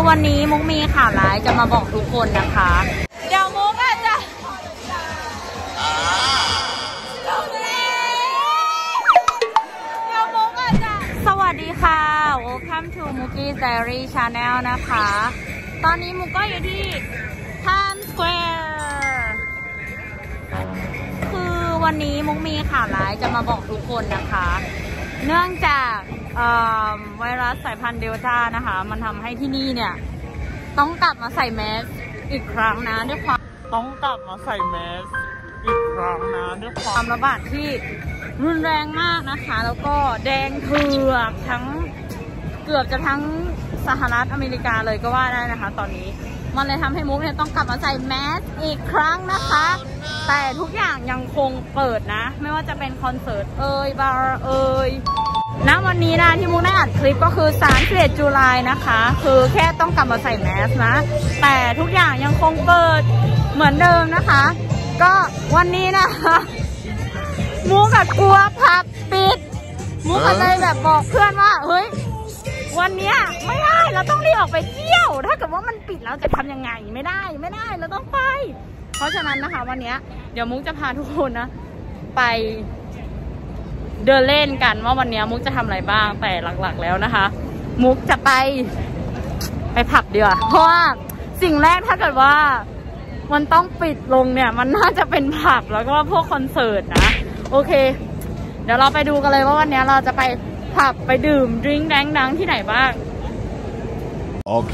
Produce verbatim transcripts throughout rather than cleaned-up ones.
วันนี้มุกมีข่าวร้ายจะมาบอกทุกคนนะคะเดี๋ยวมุกอาจจะเดี๋ยวมุกอาจจะสวัสดีค่ะ Welcome to Muki's Diary Channel นะคะตอนนี้มุกก็อยู่ที่ Times Square คือวันนี้มุกมีข่าวร้ายจะมาบอกทุกคนนะคะเนื่องจากไวรัสสายพันธุ์เดลต้านะคะมันทำให้ที่นี่เนี่ยต้องกลับมาใส่แมสอีกครั้งนะด้วยความต้องกลับมาใส่แมสอีกครั้งนะด้วยความระบาดที่รุนแรงมากนะคะแล้วก็แดงเถือกทั้งเกือบจะทั้งสหรัฐอเมริกาเลยก็ว่าได้นะคะตอนนี้มันเลยทำให้มุกเนี่ยต้องกลับมาใส่แมสอีกครั้งนะคะแต่ทุกอย่างยังคงเปิดนะไม่ว่าจะเป็นคอนเสิร์ตเอ่ยบาร์เอ่ยณวันนี้นะที่มุกได้อัดคลิปก็คือสามสิบเอ็ดตุลานะคะคือแค่ต้องกลับมาใส่แมสนะแต่ทุกอย่างยังคงเปิดเหมือนเดิมนะคะก็วันนี้นะคะมุกกับกลัวผับปิดมุกก็เลยแบบบอกเพื่อนว่าเฮ้ยวันนี้ไม่ได้เราต้องรีบออกไปเที่ยวถ้าเกิดว่ามันปิดเราจะทำยังไงไม่ได้ไม่ได้เราต้องไปเพราะฉะนั้นนะคะวันนี้เดี๋ยวมุกจะพาทุกคนนะไปเดินเล่นกันว่าวันนี้มุกจะทำอะไรบ้างแต่หลักๆแล้วนะคะมุกจะไปไปผับดีกว่าเพราะว่าสิ่งแรกถ้าเกิดว่ามันต้องปิดลงเนี่ยมันน่าจะเป็นผับแล้วก็พวกคอนเสิร์ตนะโอเคเดี๋ยวเราไปดูกันเลยว่าวันนี้เราจะไปผับไปดื่มดริงก์แดงดังที่ไหนบ้างโอเค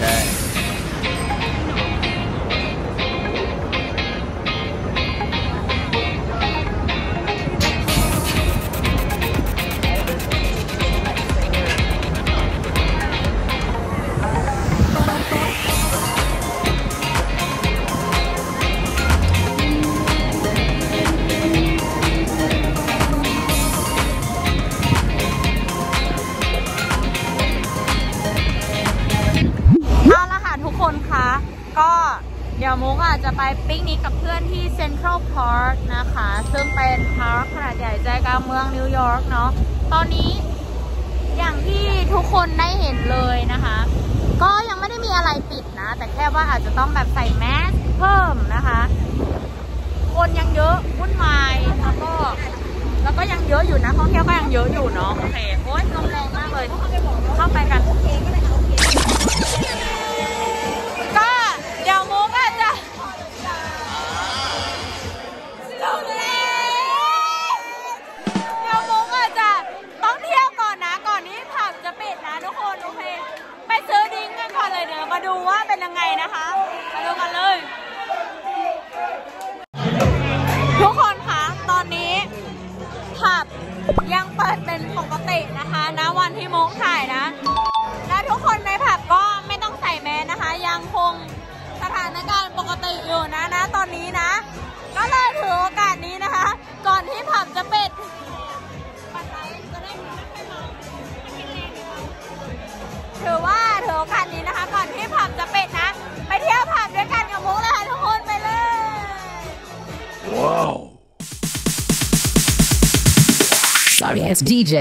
ก็เดี๋ยวมุกอาจจะไปปิกนิกกับเพื่อนที่เซ็นทรัลพาร์คนะคะซึ่งเป็นพาร์คขนาดใหญ่ใจกลางเมืองนิวยอร์กเนาะตอนนี้อย่างที่ทุกคนได้เห็นเลยนะคะก็ยังไม่ได้มีอะไรปิดนะแต่แค่ว่าอาจจะต้องแบบใส่แมสเพิ่มนะคะคนยังเยอะวุ่นวายแล้วก็แล้วก็ยังเยอะอยู่นะท่องเที่ยวก็ยังเยอะอยู่เนาะโอเคโอ๊ยลมแรงมากเลยเข้าไปกันเดี๋ยวมุกอาจจะเดี๋ยวมุกอาจจะต้องเที่ยวก่อนนะก่อนที่ผับจะปิดนะทุกคนโอเคไปซื้อดิ้งกันก่อนเลยเดี๋ยวมาดูว่าเป็นยังไงนะคะมาดูกันเลยทุกคนคะตอนนี้ผับยังเปิดเป็นปกตินะคะณวันที่มุกถ่ายนะและทุกคนในผับก็ไม่ต้องใส่แมสนะคะยังคงสถานการณ์ปกติอยู่นะนะตอนนี้นะก็เลยถือโอกาสนี้นะคะก่อนที่ผับจะปิดถือว่าถือโอกาสนี้นะคะก่อนที่ผับจะปิดนะไปเที่ยวผับด้วยกันกับมุกเลยค่ะทุกคนไปเลยว้าว Sorry ass ดี เจ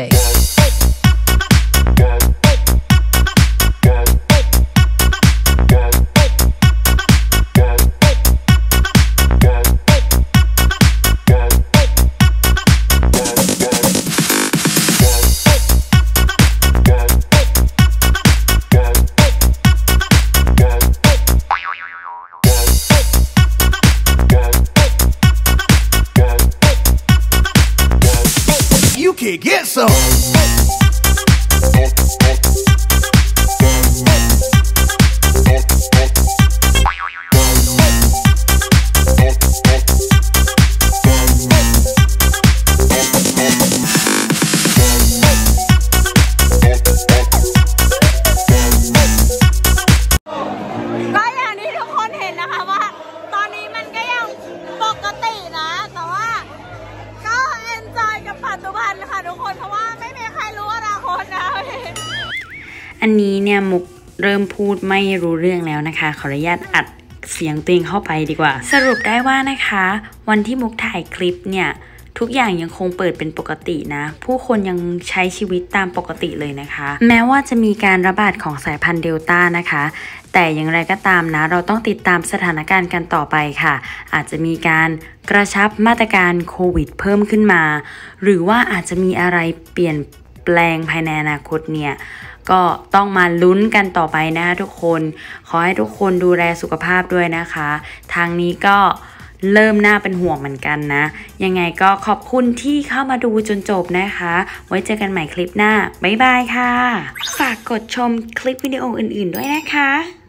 Get some. อันนี้เนี่ยมุกเริ่มพูดไม่รู้เรื่องแล้วนะคะขออนุญาตอัดเสียงตัวเองเข้าไปดีกว่าสรุปได้ว่านะคะวันที่มุกถ่ายคลิปเนี่ยทุกอย่างยังคงเปิดเป็นปกตินะผู้คนยังใช้ชีวิตตามปกติเลยนะคะแม้ว่าจะมีการระบาดของสายพันธุ์เดลต้านะคะแต่อย่างไรก็ตามนะเราต้องติดตามสถานการณ์กันต่อไปค่ะอาจจะมีการกระชับมาตรการโควิดเพิ่มขึ้นมาหรือว่าอาจจะมีอะไรเปลี่ยนแปลงภายในอนาคตเนี่ยก็ต้องมาลุ้นกันต่อไปนะคะทุกคนขอให้ทุกคนดูแลสุขภาพด้วยนะคะทางนี้ก็เริ่มน่าเป็นห่วงเหมือนกันนะยังไงก็ขอบคุณที่เข้ามาดูจนจบนะคะไว้เจอกันใหม่คลิปหน้าบ๊ายบายค่ะฝากกดชมคลิปวิดีโออื่นๆด้วยนะคะ